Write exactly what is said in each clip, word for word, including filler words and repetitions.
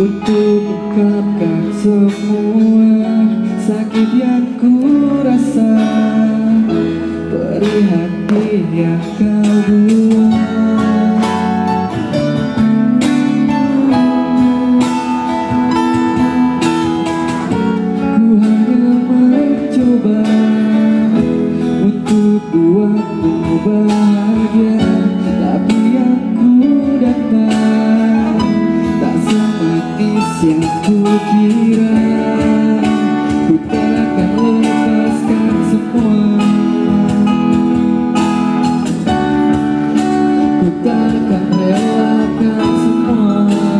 untuk ungkapkan semua sakit yang ku rasa, perih hati yang kau buang. Ku hanya mencoba untuk buatmu bahagia, tapi yang ku dapat tak semanis yang ku kira. Ku tak akan lepaskan semua, ku tak akan relakan semua.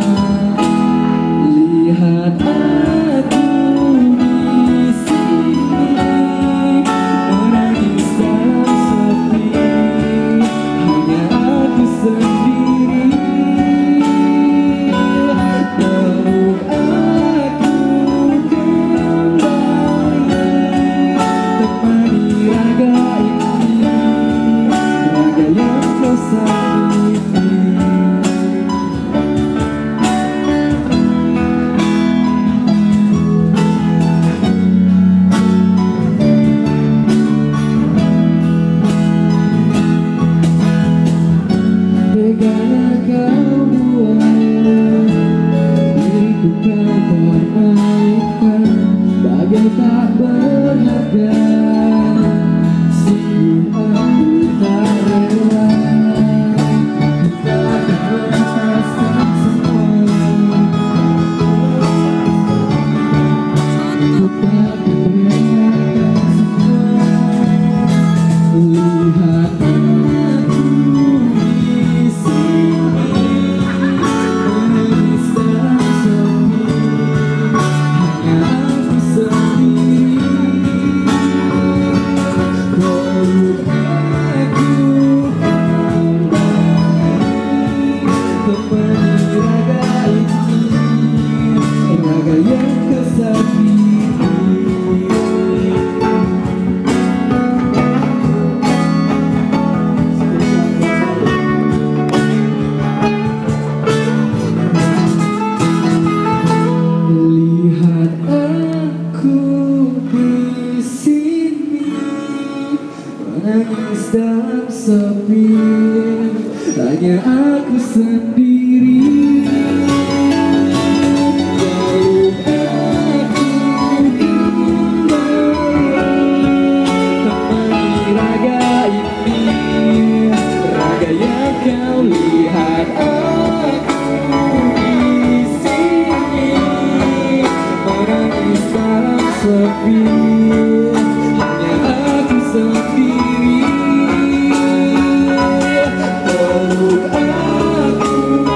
Lihat aku di sini menangis dalam sepi, hanya aku sendiri. Peluk aku kembali, temani raga ini, raga yang kau sakiti. Tegaklah kau buat diriku kau permainkan, bagai tak berharga. Sungguh aku tak rela, ku tak akan lepaskan semua, ku tak akan relakan semua. Lihat aku di sini menangis dalam sepi, hanya aku sendiri. Peluk aku kembali, temani raga ini, raga yang kau sakiti. Lihat aku di sini menangis dalam sepi, hanya aku sendiri. Peluk aku kembali, temani raga ini, raga yang kau lihat. Aku di sini menangis dalam sepi, hanya aku sendiri. Peluk aku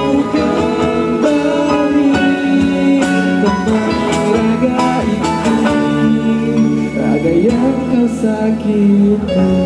kembali, temani raga ini, raga yang kau sakiti.